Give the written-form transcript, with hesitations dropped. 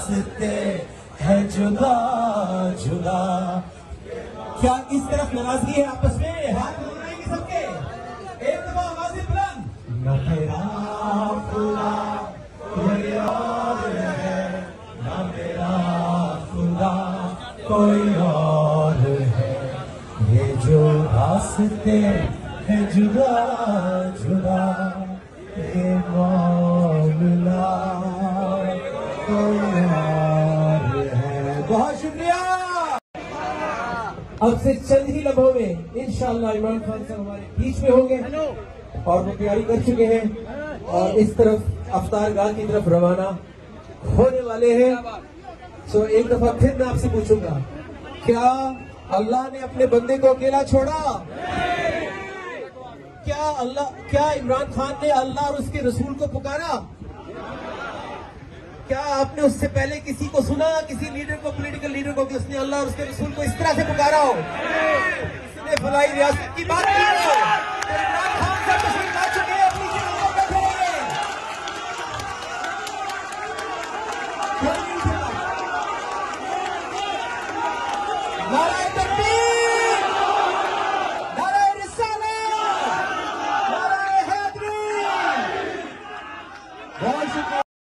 रास्ते हैं जुदा जुदा। क्या इस तरफ नाराजगी है आपस में? हाथ मिलाएंगे सबके, एक दफा आवाज़ें बुलंद। न तेरा खुदा कोई और है, न मेरा खुदा कोई और है, ये जो रास्ते हैं जुदा जुदा, ये मौला कोई और है। बहुत शुक्रिया। अब से चंद ही लम्हों में इंशाअल्लाह इमरान खान साहब हमारे बीच में होंगे और वो तैयारी कर चुके हैं और इस तरफ अफ्तार गाह की तरफ रवाना होने वाले हैं। सो एक दफा फिर मैं आपसे पूछूंगा, क्या अल्लाह ने अपने बंदे को अकेला छोड़ा? क्या इमरान खान ने अल्लाह और उसके रसूल को पुकारा? क्या आपने उससे पहले किसी को सुना, किसी लीडर को, पॉलिटिकल लीडर को, कि उसने अल्लाह और उसके रसूल को इस तरह से पुकारा हो? इसने फलाई रियासत की बात की हो? तो इमरान खान साहब तशरीफ ला चुके हैं, अपनी जगह पर बैठे हैं।